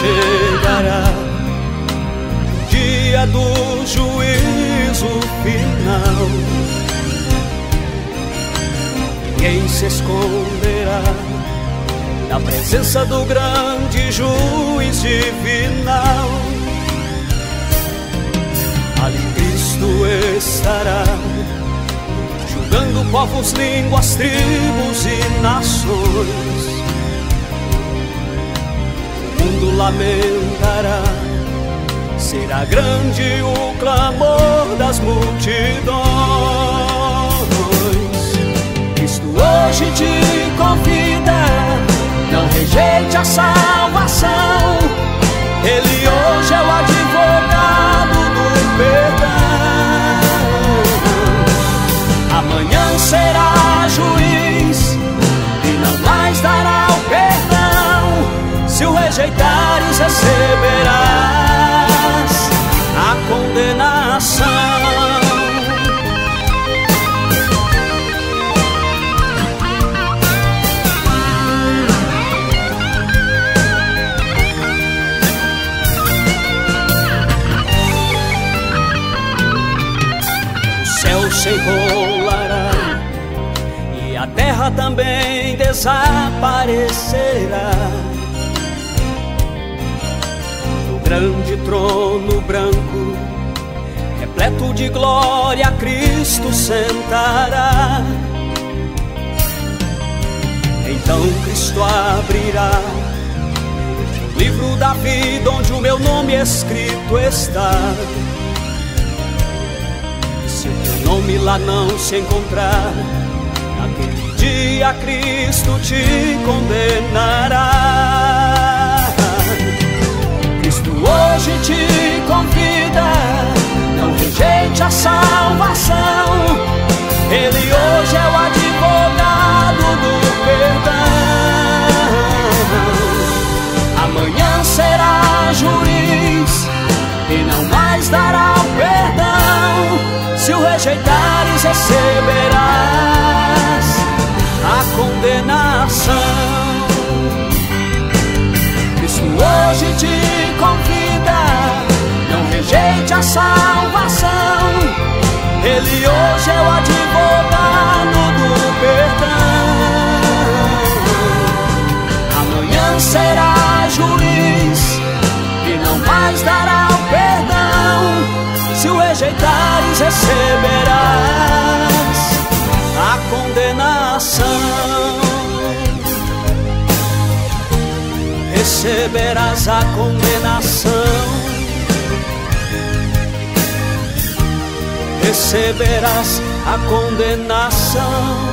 chegará o dia do juízo final. Ninguém se esconderá na presença do grande juiz divinal. Ali Cristo estará, julgando povos, línguas, tribos e nações. O mundo lamentará, será grande o clamor das multidões. Cristo hoje te convida, não rejeite a salvação. Ele hoje é o advogado do perdão. Amanhã será juiz e não mais dará o perdão. Se o rejeitares, receberás a condenação. Se enrolará e a terra também desaparecerá. No grande trono branco, repleto de glória, Cristo sentará. Então Cristo abrirá o livro da vida, onde o meu nome escrito está. Se o teu nome lá não se encontrar, naquele dia Cristo te condenará. Cristo hoje te convida, não rejeite a salvação. Ele hoje é o advogado do perdão. Amanhã será juiz e não mais dará o perdão. Se o rejeitares, receberás a condenação. Cristo hoje te convida, não rejeite a salvação. Ele hoje é o advogado do perdão. Amanhã será juiz e não mais dará o perdão. Se o rejeitares, receberás a condenação. Receberás a condenação. Receberás a condenação.